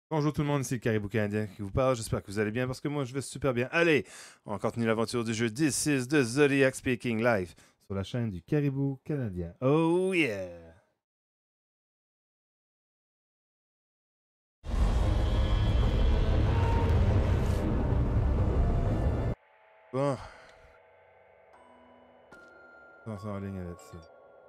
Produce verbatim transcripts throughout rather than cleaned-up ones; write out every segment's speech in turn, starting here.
Bonjour tout le monde, c'est le Caribou Canadien qui vous parle. J'espère que vous allez bien parce que moi je vais super bien. Allez, on continue l'aventure du jeu dix six de Zodiac Speaking Live sur la chaîne du Caribou Canadien. Oh yeah! Bon, on s'en en ligne avec ça.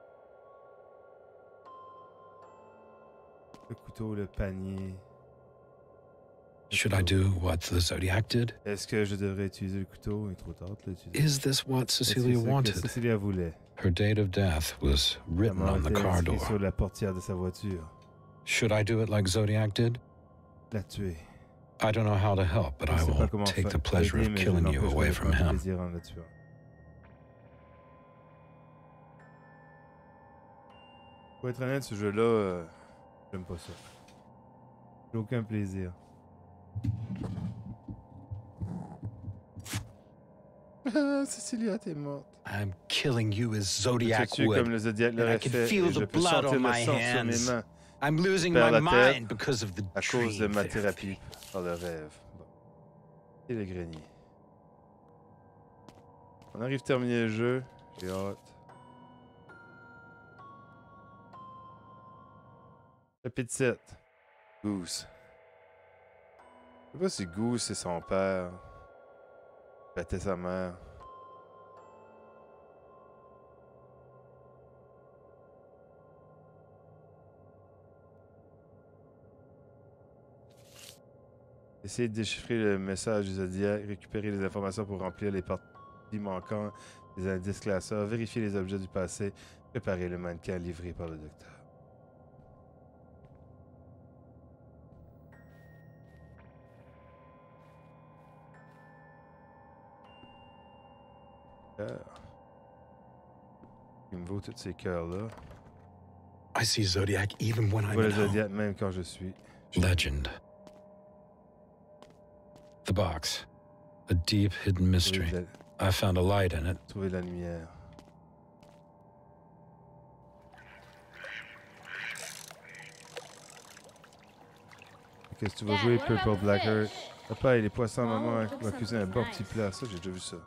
Le couteau, le panier. Should I do what the Zodiac did? Est-ce que je devrais utiliser le couteau? Il est trop tard de l'utiliser. Is this what Est-ce que Cecilia c'est ce que wanted? Cecilia voulait? Her date of death was La written mort on the était car inscrite sur door. la portière de sa voiture. Should I do it like Zodiac did? La tuer. I don't know how to help, but Je I sais pas will comment take fa- the pleasure aider, of mais je killing you n'empêcherai away de from prendre him. plaisir en le tuant. Pour être honnête, ce jeu-là, euh, j'aime pas ça. J'ai aucun plaisir. Ah, Cecilia, t'es morte. I'm killing you as Je te Zodiac tue comme would. le Zodiac And I l'aurait can fait, feel et je the peux blood sentir on le my sang sur mes hands. mains. I'm losing Perds my la tête mind because of the à cause de dream ma therapy. thérapie par le rêve. Bon. Et le grenier. On arrive à terminer le jeu. J'ai hâte. Chapitre sept. Goose. Je sais pas si Goose c'est son père. Il battait sa mère. Essayez de déchiffrer le message du Zodiac, récupérer les informations pour remplir les parties manquantes des indices classeurs, vérifier les objets du passé, préparer le mannequin livré par le docteur. Cœur. Il me vaut tous ces cœurs-là. I see Zodiac even when Je I'm vois le at home. Zodiac même quand je suis. Legend. The box. A deep hidden mystery. Trouver de I found a light in it. la, trouver de la lumière. Qu'est-ce que tu vas Dad, jouer, what Purple about the Blackheart? fish? Papa et les poissons, Oh, maman it looks va like cuisiner un something bon petit nice. plat. Ça, j'ai déjà vu ça.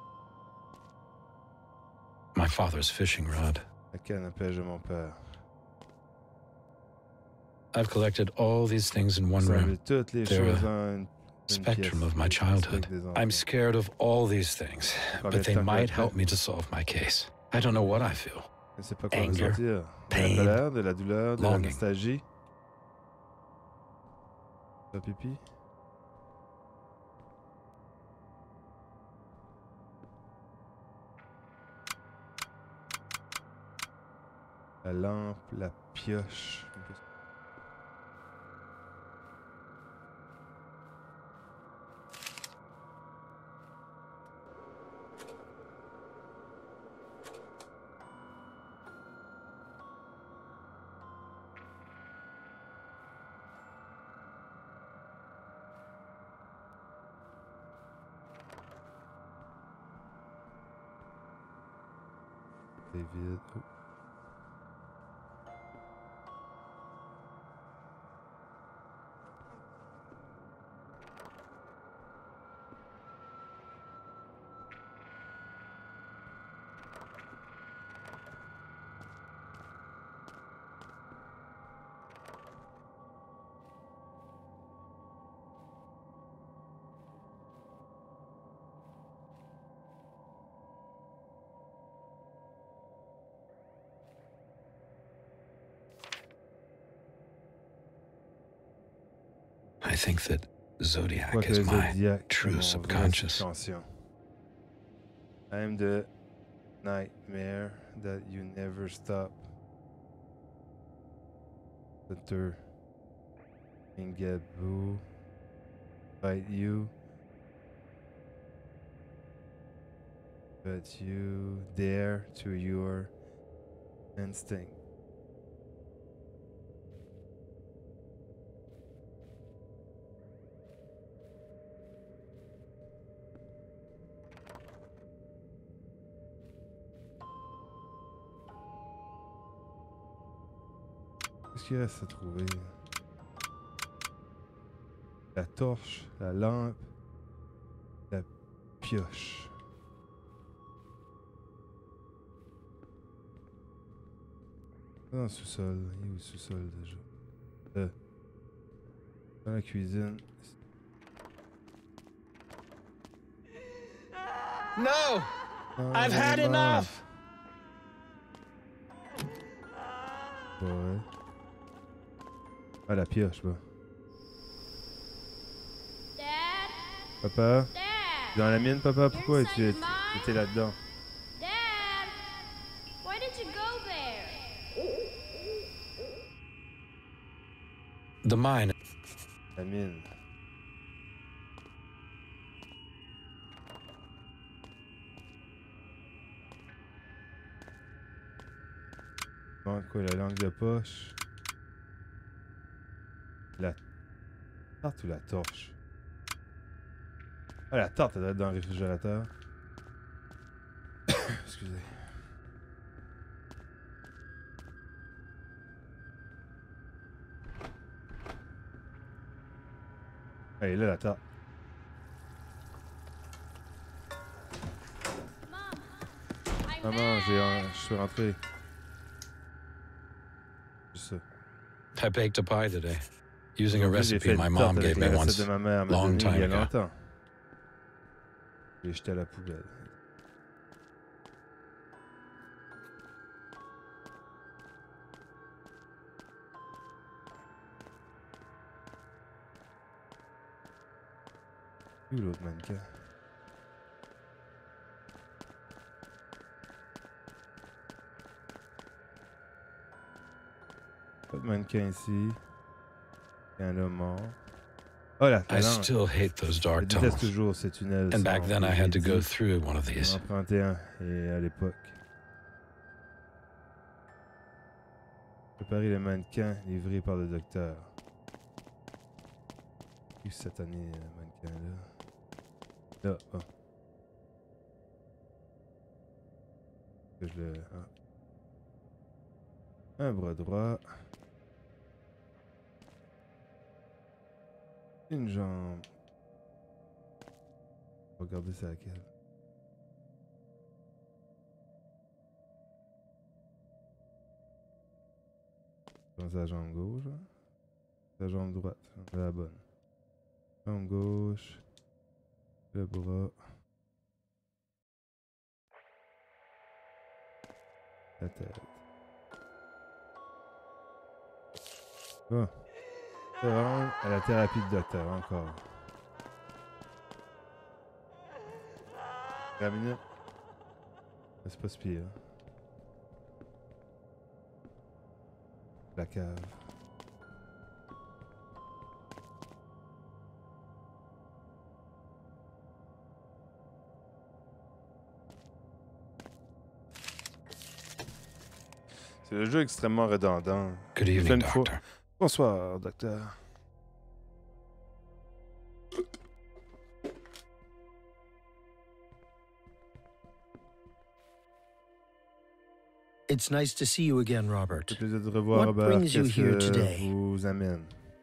My father's fishing rod. La canne à pêche de mon père. I've collected all these things in one Rassemble room. toutes les They're choses a dans une, une Spectrum pièce. of my Le childhood. spectre des enfants. I'm scared of all these things, Combien but de they temps might que- help me to solve my case. I don't know what I feel. Je ne sais pas comment Anger, ressentir. De la pain, colère, de la douleur, de la longing. nostalgie. Ça pipi. La lampe, la pioche. C'est vide. Oh. I think that Zodiac Quoi que is le my Zodiac true est mon vrai subconscious. subconscient. I'm the nightmare that you never stop. Hunter. Ingaboo. Fight you. But you dare to your instinct. Qu'est-ce qu'il reste à trouver? La torche, la lampe, la pioche. Dans le sous-sol. Il est où le sous-sol déjà? Euh, dans la cuisine. No! Oh, I've had non. enough! Ouais. Ah, la pioche, bah. Dad? Papa? Dad? Dans la mienne, papa? Pourquoi You're tu inside mine? étais là-dedans? Dad? Why did you go there? The mine. La mine. Bon, quoi, la langue de poche? La tarte ou la torche? Ah, la tarte, elle doit être dans le réfrigérateur. Excusez. Allez, là, la tarte. Mom, I'm Maman, j'ai, back. je suis rentré. Juste ça. I baked a pie today, using a Aujourd'hui, j'ai recipe fait my une mom tarte avec gave me la recette once. de ma mère m'a long donnée il y time a ago. longtemps. J'ai jeté à la poubelle. Où l'autre mannequin? Pas de mannequin ici. Il y en a mort. Oh la I talente! still hate those Je dark déteste tunnels. toujours ces tunnels. And back sombres. then I J'ai had to go dit, through one of j'en ai these. emprunté un et à l'époque. Préparer le mannequin livré par le docteur. Où cette année, le mannequin là? Là, oh. Que je le. Ah. Un bras droit. Une jambe. Regardez c'est laquelle. Je pense à la jambe gauche. Hein? La jambe droite. C'est la bonne. Jambe gauche. Le bras. La tête. Bon. C'est vraiment à la thérapie de docteur encore. La minute. C'est pas si pire. La cave. C'est le jeu extrêmement redondant. Good J'ai fait evening, une fois- Doctor. Bonsoir, docteur. It's nice to see you again, Robert. C'est plaisir de revoir, What Robert. brings you Qu'est-ce here que today? vous amène?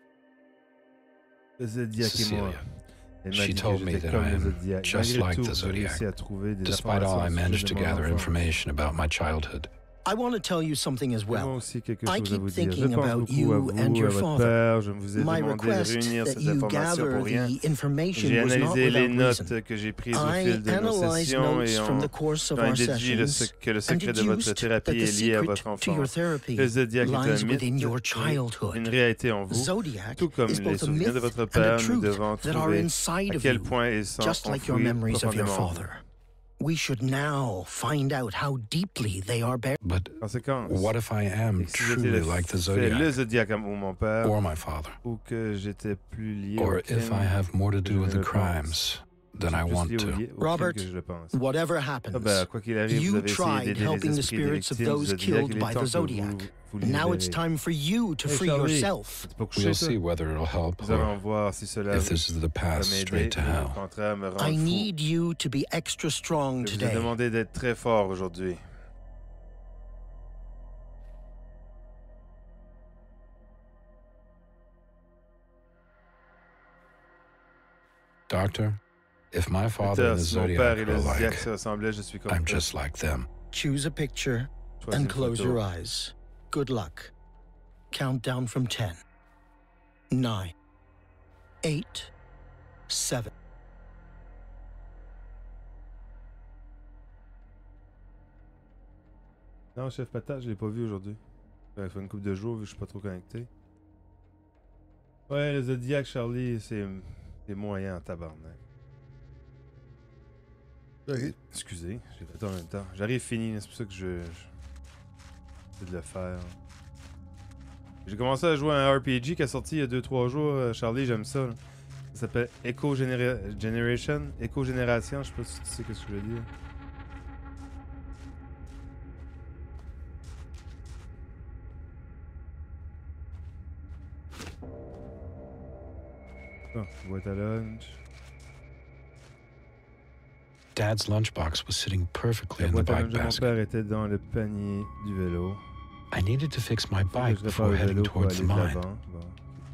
Le Zodiac et moi. Cecilia. Elle m'a She dit que told me j'étais that comme I le am Zodiac. just Malgré like tout, the j'ai réussi Zodiac, à trouver des Despite all I informations au managed sujet to de mon gather enfance. information about my childhood. I want to tell you something as J'ai moi well. aussi quelque I chose à keep vous dire. Je thinking pense about beaucoup you à vous, and à your votre father. père. Je vous ai My demandé de request réunir that cette you information gather pour rien. the information J'ai was not analysé les without reason. notes que j'ai prises au I fil de nos analyzed sessions notes et from on the course of j'en ai our déduit le sessions sec- que le and secret de votre deduced that thérapie the est lié à secret votre to your enfance. Le therapy Zodiac est un lies mythe within your et une childhood. réalité en vous. Zodiac Tout comme is les both a souvenirs myth de votre and a père, nous truth devons that are trouver inside à of quel you, point ils sont just like your enfouis memories of your profondément en vous. father. We should now find out how deeply they are buried. But Conséquence. what if I am Et si j'étais truly le, like the fait le Zodiac Zodiac ou mon père, or my father? ou que j'étais plus lié Or au if crime I have more to que je do with ne the le pense. crimes than I Plus want lié au, to? lié- au crime Robert, que je le pense. whatever Ah happens, ben, quoi qu'il arrive, vous you avez essayé tried d'aider les helping the esprits des spirits of victimes du those Zodiac. Il killed est by temps the que vous, Zodiac. vous Now it's libérez. time for you to Hey, free Charlie. yourself. C'est pas couché, We'll ça? see whether it'll help Nous allons or voir si cela if this is the va path m'aider straight to ou au hell. contraire me rend I fou. need you to be extra strong Je vous ai today. demandé d'être très fort aujourd'hui. Doctor, if my father and the Docteur, si mon Zodiac père et are le Zodiac alike, se ressemblaient, je suis comme I'm eux. just like them. Choose a picture Choisis and une close photo. your eyes. Good luck. Count down from ten. Nine. Eight. Seven. Non, Chef Patate, je l'ai pas vu aujourd'hui. Ça fait une couple de jours vu que je suis pas trop connecté. Ouais, le Zodiac, Charlie, c'est c'est moyen en tabarnak. J'arrive- Excusez, j'ai fait ça en même temps. J'arrive fini, c'est pour ça que je... je... de le faire. J'ai commencé à jouer à un R P G qui est sorti il y a deux trois jours. euh, Charlie, j'aime ça. Là. Ça s'appelle Echo Genera- Generation. Echo Génération, je sais pas si tu sais ce que je veux dire. Oh, boîte à lunch. Dad's lunchbox was sitting perfectly La in the boîte à bike lunch de mon basket. père était dans le panier du vélo. I needed to fix my Faut que bike je répare before le heading vélo pour towards aller the de mine. l'avant. Bon.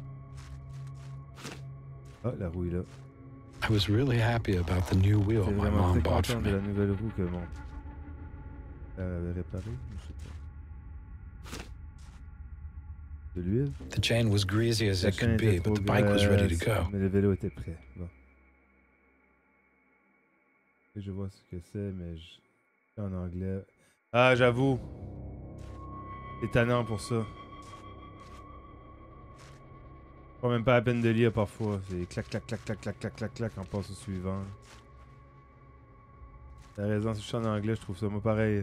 Ah, la roue est là. I was really happy about the new wheel J'étais my vraiment mom très bought for content de me. la nouvelle roue que mon père avait réparée. Je sais pas. De l'huile. The chain was greasy as La it chaîne could était be, trop but the bike was ready to grasse, go. mais le vélo était prêt. Bon. Et je vois ce que c'est, mais je... c'est en anglais. Ah, j'avoue. C'est tannant pour ça. Pas même pas la peine de lire parfois. C'est clac, clac, clac, clac, clac, clac, clac, clac, on passe au suivant. T'as raison, si je suis en anglais, je trouve ça moi pareil.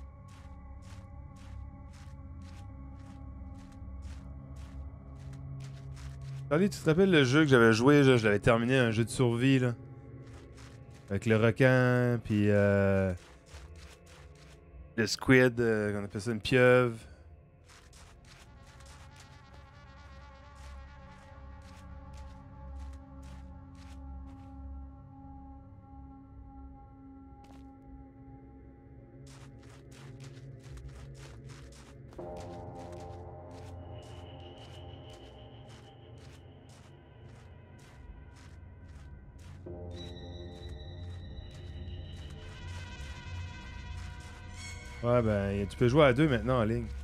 Charlie, tu te rappelles le jeu que j'avais joué, là, je l'avais terminé, un jeu de survie, là? Avec le requin, puis euh, le squid, euh, on appelle ça une pieuvre. Ouais, ben, tu peux jouer à deux maintenant en ligne.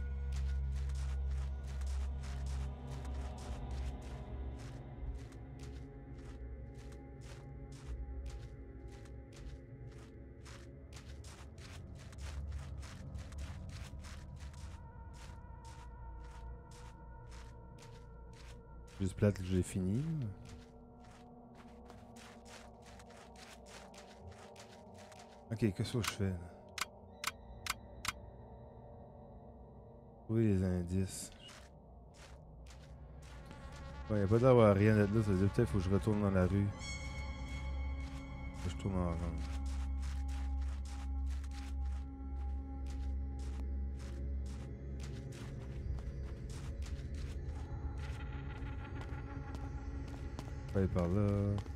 Juste plate que j'ai fini. Ok, qu'est-ce que je fais là? Oui, les indices. Ouais, y a pas d'avoir rien d'être là, ça veut dire peut-être faut que je retourne dans la rue. Faut que je tourne en rond. On va aller par là.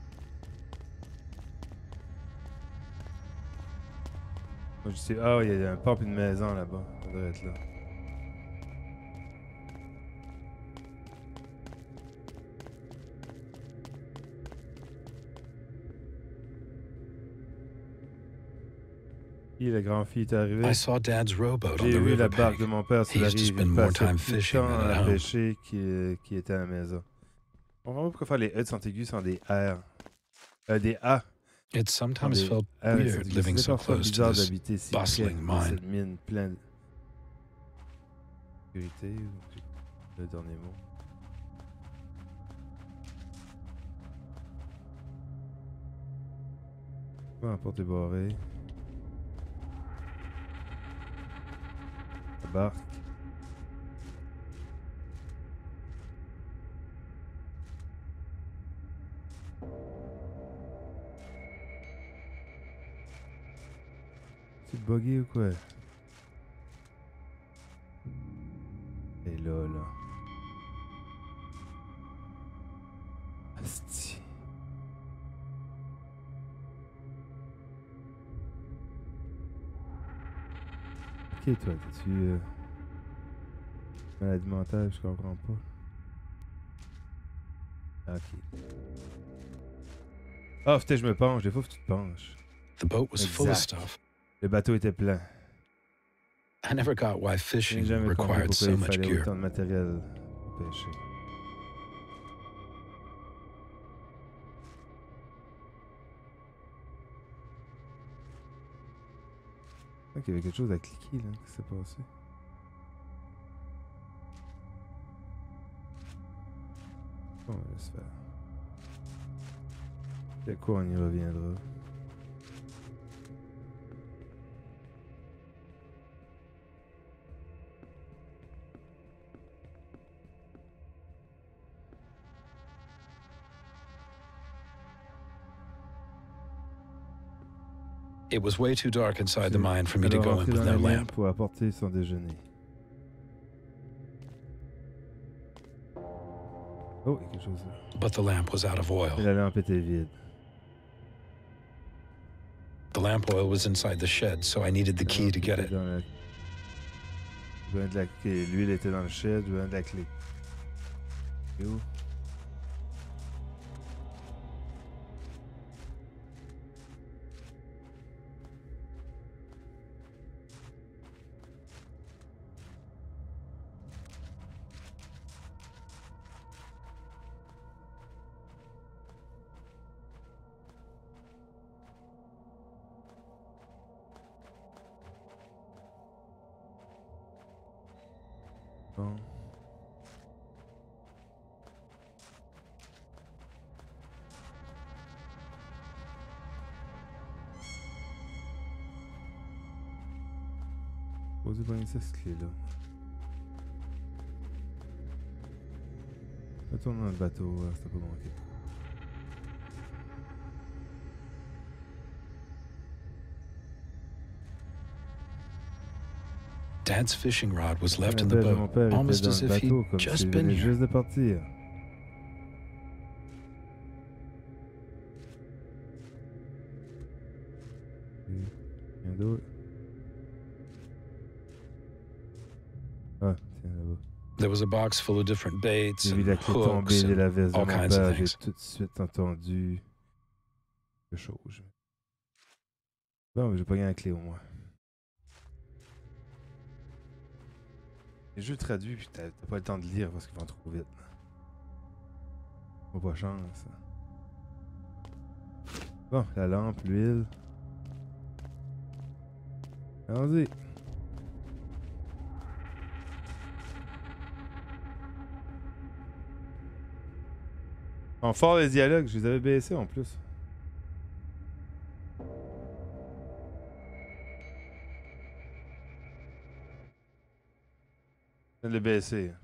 Moi, je sais. Ah, il y a un pump et une maison là-bas. Ça doit être là. Le grand fille est arrivé. I saw Dad's rowboat on J'ai the vu la riverbank. barque de mon père sur la He's just rive. been Il more passait time plus de fishing temps than at à home. pêcher qui, qui était à la maison. On comprend pas pourquoi faire les E de sont aigus sans des R. Euh, des A. It sans sometimes des felt R et weird c'est- living c'est so parfois close to bizarre this d'habiter si près bustling de mine. cette mine pleine de sécurité. ou- Le dernier mot. Ah, la porte est barrée. La barque. C'est bugué ou quoi? Et là, là. Asti. Ok, toi, t'es-tu euh, maladie mentale? Je comprends pas. Ok. Ah, putain, je me penche. Des fois, faut que tu te penches. The boat was full of Exact. stuff. Le bateau était plein. I never got why Je n'ai fishing jamais compris required pourquoi so il much fallait gear. autant de matériel pour pêcher. Je crois qu'il y avait quelque chose à cliquer là. Qu'est-ce qui s'est passé? Bon, on va laisser faire. C'est quoi, on y reviendra. It was way too dark inside the C'est- mine for me to alors go in rentrer with dans no la mine lamp. pour apporter son déjeuner. Oh, il y a quelque chose là. But the lamp was out of Et oil. la lampe était vide. The lamp oil was inside the shed, so I needed the La key lampe to get était it. dans la- Je besoin de la clé. L'huile était dans le shed, je besoin de la clé. Et où? Bon. Posez pas cette clé-là. Retourne dans le bateau, là, c'était pas manqué. Dad's fishing rod was left in the La pêche de mon boat, père était almost dans as le if bateau, he'd comme just s'il been venait here. juste de partir. Et rien d'autre. Ah, tiens là-bas. There was a box full of different baits J'ai vu and la clé hooks tomber de and la veste de all mon kinds of père. J'ai things. tout de suite entendu quelque chose. Bon, mais j'ai pas gagné la clé au moins. Les jeux traduits, puis t'as t'as pas le temps de lire parce qu'ils vont trop vite. On pas chance. Bon, la lampe, l'huile. Allons-y. En fort les dialogues, je les avais baissés en plus. Je viens de les baisser.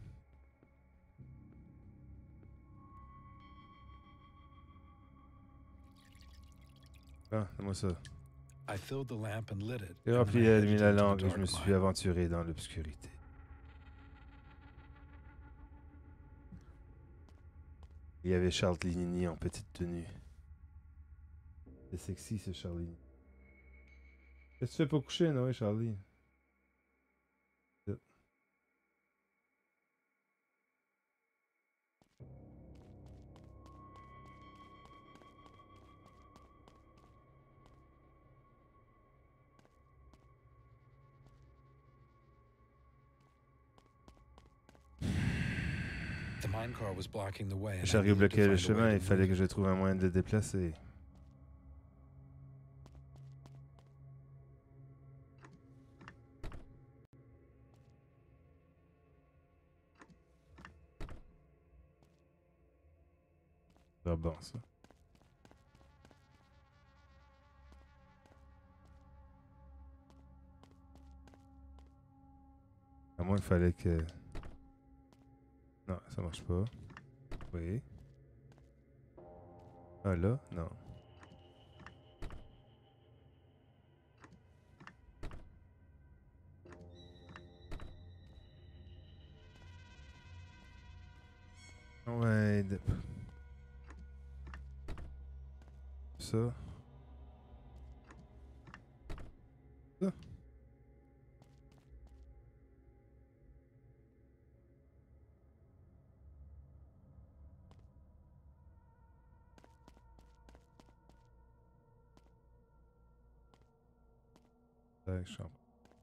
Ah, c'est-moi ça. I filled the lamp and lit it. J'ai and rempli then I et headed allumé la into the lampe et je dark me suis mine. aventuré dans l'obscurité. Il y avait Charles Ligny en petite tenue. C'est sexy ce Charlie. Qu'est-ce que tu fais pour coucher, Noé, Charlie? The mine car was blocking the way, Le and I chariot needed to bloquait le find a way chemin, to il fallait move que it. je trouve un moyen de le déplacer. C'est bon ça. À moins qu'il fallait que... Non, ça marche pas. Oui. Ah là? Non. Ouais, de... Ça. Ça. Ouais, je comprends.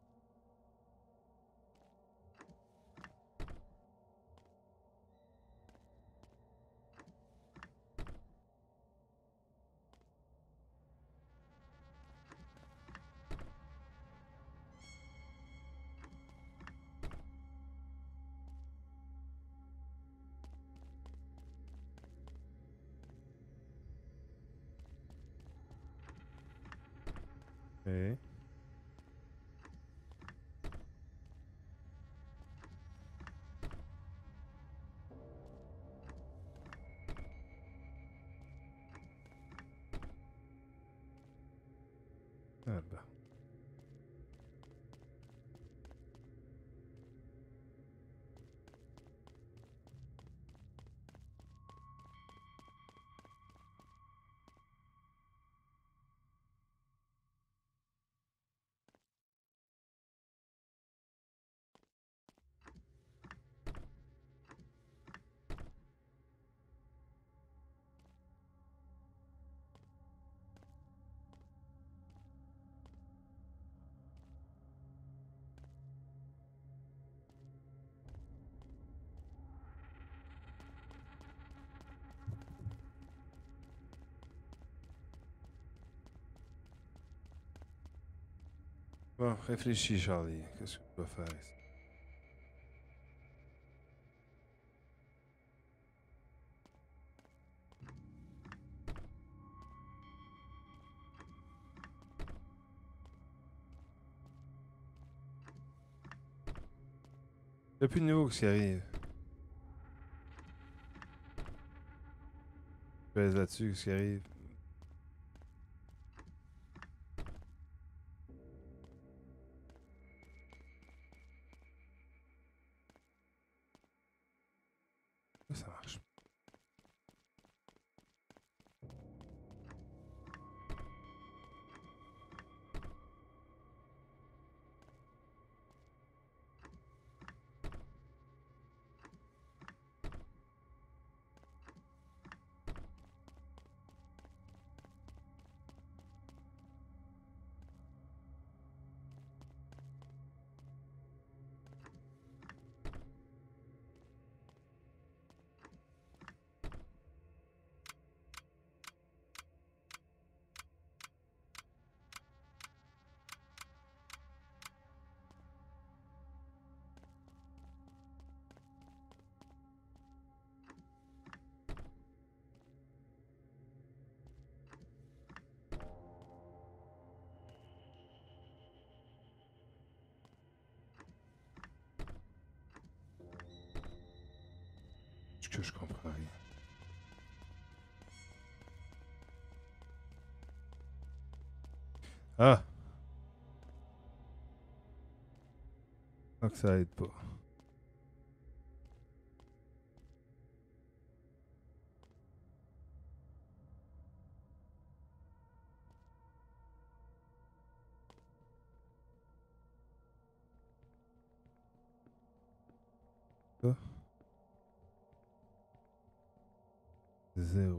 Ok. Ah bah. Bon, réfléchis, Charlie. Qu'est-ce que tu vas faire ici? Y'a plus de nouveau qui arrive. Je pèse là-dessus, qu'est-ce qui arrive? Pourquoi ça marche? Est-ce que je comprends rien? Ah! Donc ça aide pas. Ça? Zéro.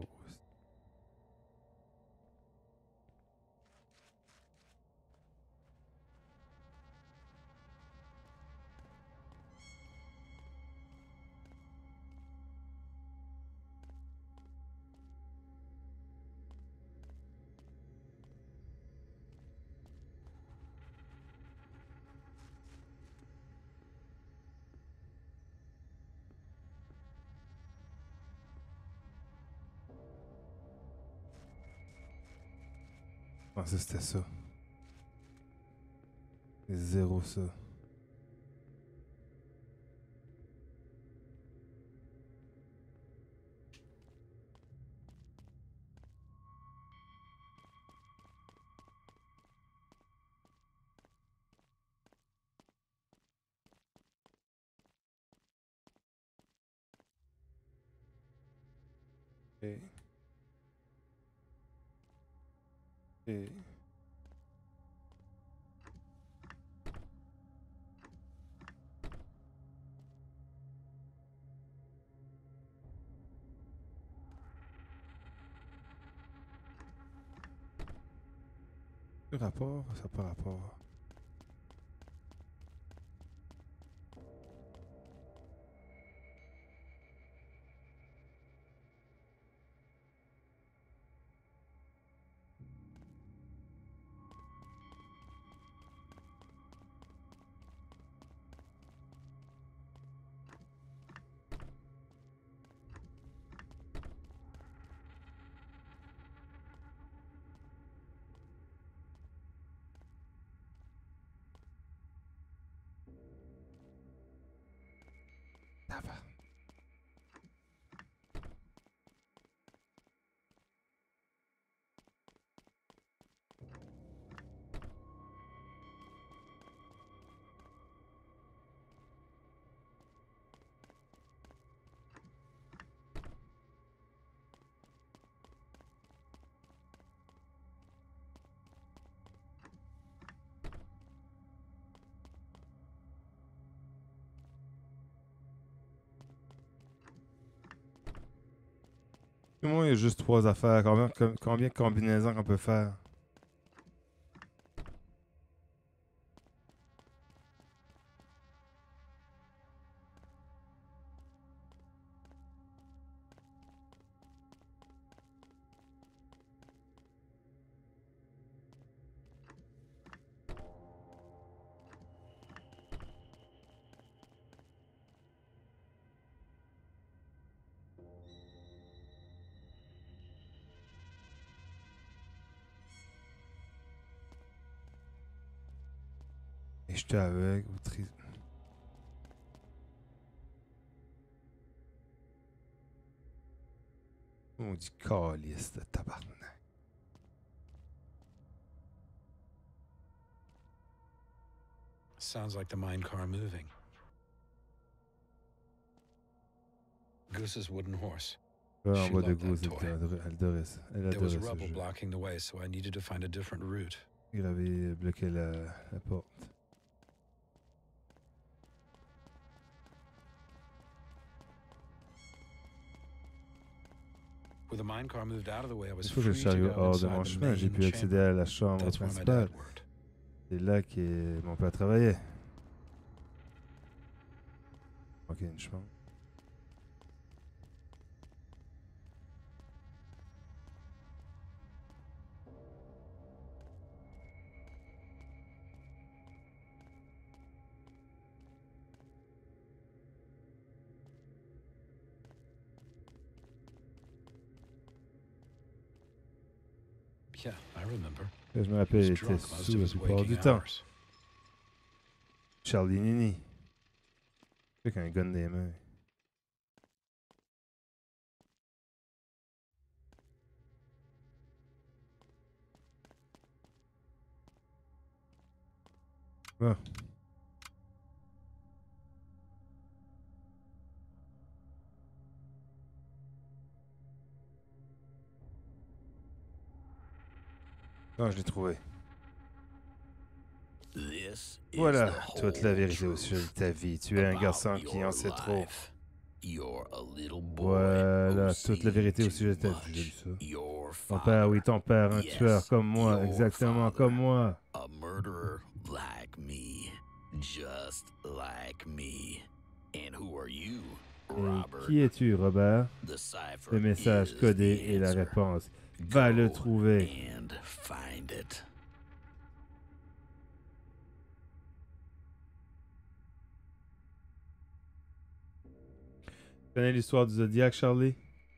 Je pensais que c'était ça. C'est zéro ça. Et... Et... Le rapport, ça n'a pas rapport. Moi, il y a juste trois affaires. Combien, com- combien de combinaisons qu'on peut faire? Et j'étais aveugle ou tri... On dit calice de tabarnak. Sounds like the mine car moving. Goose's wooden horse. Là, en She bas de loved that Goose, elle toy. adorait, elle adorait ça. Elle There was adorait ce rubble jeu. blocking the way, so I needed to find a different route. Gravé, bloqué la, la porte. With the mine car moved out of the way, I was Une fois que le free to chariot go hors de inside mon the chemin, j'ai main pu accéder chamber. à la chambre That's where my principale. dad worked. C'est là que mon père travaillait. Ok, une chambre. Yeah, I remember. Là, je me He rappelle, was il était drunk most sous of la his plupart waking du temps. hours. Charlie Nini. Avec un gun des mains. Bon. Non, je l'ai trouvé. This is Voilà, the toute la whole vérité au sujet de ta vie. Tu es un about garçon qui your en sait trop. life. You're a little boy Voilà, who toute la vérité au seen sujet de ta too vie. J'ai lu much. ça. Your Ton father, père, oui, ton père, un Yes, tueur comme moi, your exactement father. comme moi. a murderer like me, just like me. And who are you, Et Robert? qui es-tu, Robert? The cipher Le message is codé the est la answer. réponse. Va le Go trouver. and find it. Tu connais l'histoire du Zodiac, Charlie?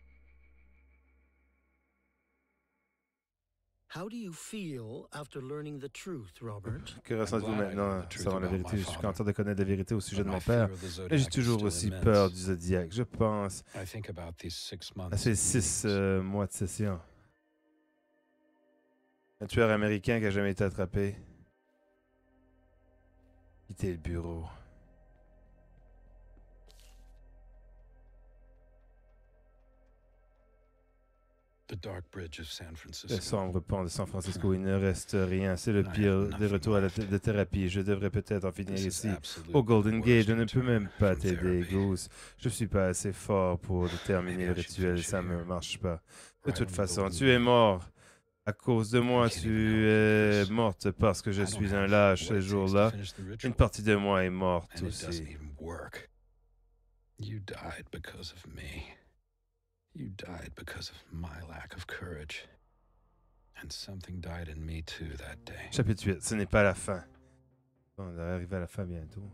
How do you feel after learning the truth, Robert? Que ressens-tu glad I maintenant know the truth savoir la about vérité? my Je suis father. content de connaître la vérité au sujet But de my mon fear père. of the Mais Zodiac j'ai is toujours still aussi immense. peur du Zodiac. Je pense I think about these six months à ces of six meetings. euh, mois de session. Un tueur américain qui a jamais été attrapé. Quitter le bureau. The dark bridge of San Le Francisco. sombre pont de San Francisco, il ne reste rien. C'est le I have pire des nothing retours à la left. th- de thérapie. Je devrais peut-être en finir This is ici. absolutely Au Golden the Gate, worst je ne peux return même pas from t'aider, therapy. Goose. Je suis pas assez fort pour terminer le Maybe I should rituel, finish it ça ne here. marche pas. De Right toute under the façon, blue tu es moon. mort. À cause de moi, I can't tu even help you, es Chris. morte parce que je I don't suis un have lâche what ce it takes to jour-là. finish the Une ritual, partie de moi est morte and it doesn't aussi. even work. You died because of me. You died because of my lack of courage. And something died in me too that day. Chapitre huit, ce n'est pas la fin. Bon, on va arriver à la fin bientôt.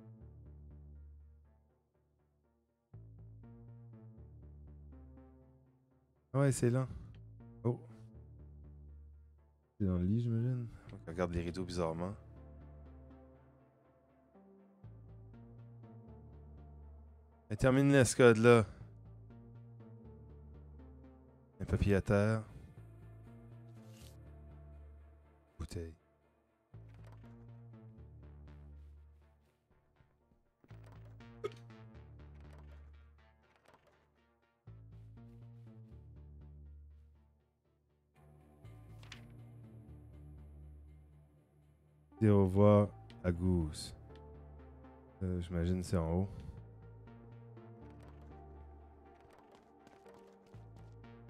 Ouais, c'est lent. Oh. C'est dans le lit, j'imagine. Donc, on regarde les rideaux bizarrement. Et termine ce code-là. Un papier à terre. Bouteille. Dire au revoir à Goose. Euh, J'imagine c'est en haut.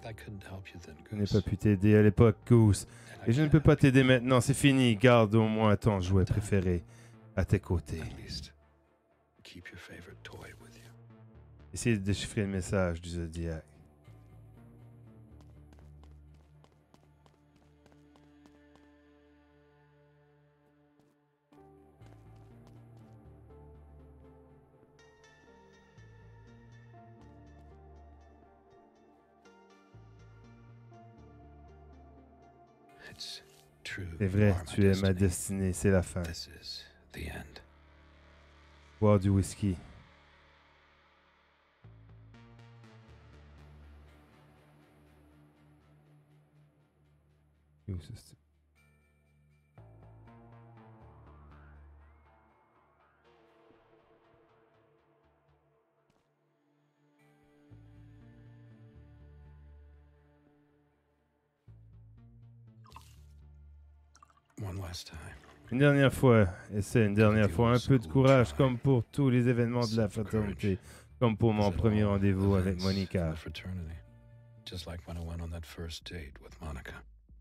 I couldn't help you then, Je n'ai Goose. pas pu t'aider à l'époque, Goose. And I Et je ne peux can't. pas t'aider maintenant, c'est fini. Garde au moins ton jouet préféré à tes côtés. At least keep your favorite toy with you. Essayez de déchiffrer le message du Zodiac. It's true. C'est you vrai, are my tu es ma destiny. destinée, c'est la fin. This is the end. Boire du whisky. Où ça, c'est- One last time. Une dernière fois, et c'est une dernière fois, un peu de courage, comme pour tous les événements de la fraternité, comme pour mon Is it premier all rendez-vous avec events Monica. in the fraternity? Just like when I went on that first date with Monica.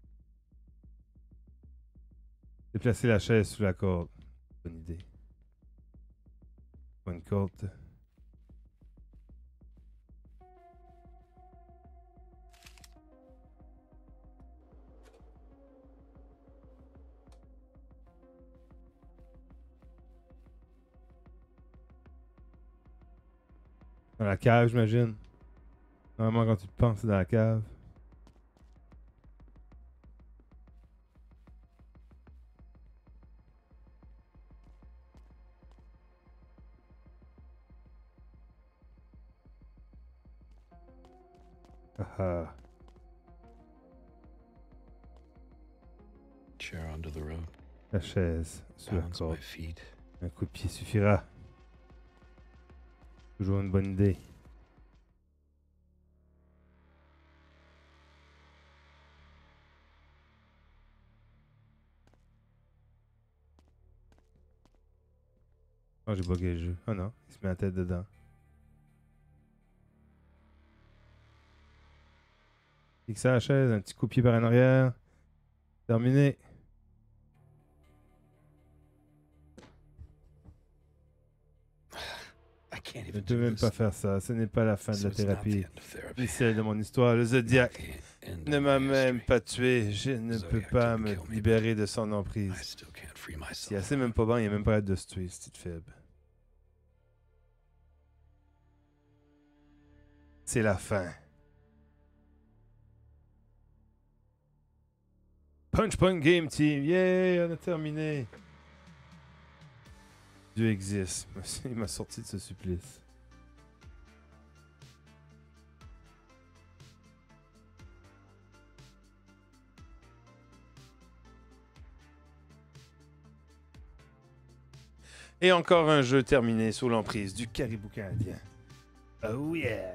Déplacer la chaise sous la corde. Bonne idée. Bonne corde. Dans la cave, j'imagine. Normalement, quand tu te penses, c'est dans la cave. Ah ah. Chair under the road. La chaise sous la Balance my corde. feet. Un coup de pied suffira. Toujours une bonne idée. Oh, j'ai bugué le jeu. Oh non, il se met la tête dedans. Fixe à la chaise, un petit coup de pied par en arrière. Terminé. I can't Je even ne peux do même this. pas faire ça. Ce n'est pas la fin de So la it's not the thérapie. end of therapy. Ni celle de mon histoire. Le Zodiac The end ne of m'a my même history. pas tué. Je ne peux Zodiac pas didn't me kill me, libérer de son I emprise. still can't free S'il est myself. assez même pas bon, il est même pas hâte de se tuer, c'est faible. C'est la fin. Punch Point Game Team, yeah, on a terminé. Dieu existe. Il m'a sorti de ce supplice. Et encore un jeu terminé sous l'emprise du caribou canadien. Oh yeah!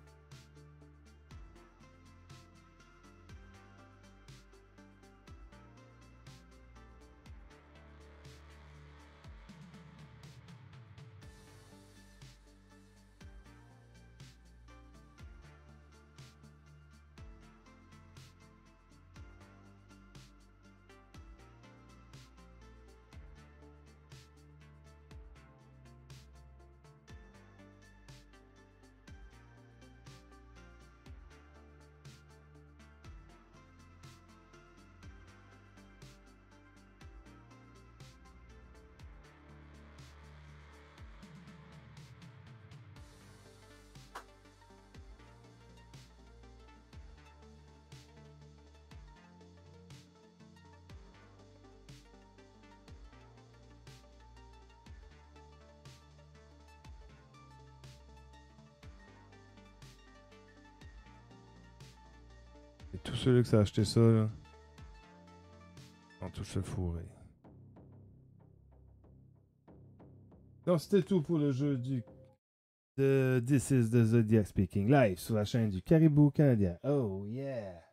Et tous ceux-là qui ont acheté ça, là, ont tous se fourré. Donc c'était tout pour le jeu du de This is the Zodiac Speaking live sur la chaîne du Caribou Canadien. Oh yeah!